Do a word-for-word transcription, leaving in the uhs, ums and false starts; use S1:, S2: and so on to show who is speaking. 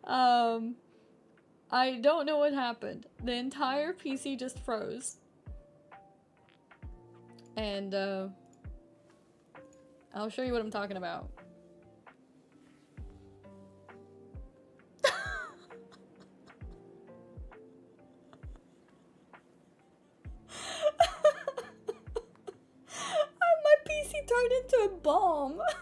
S1: Um, I don't know what happened. The entire P C just froze. And, uh, I'll show you what I'm talking about. My P C turned into a bomb.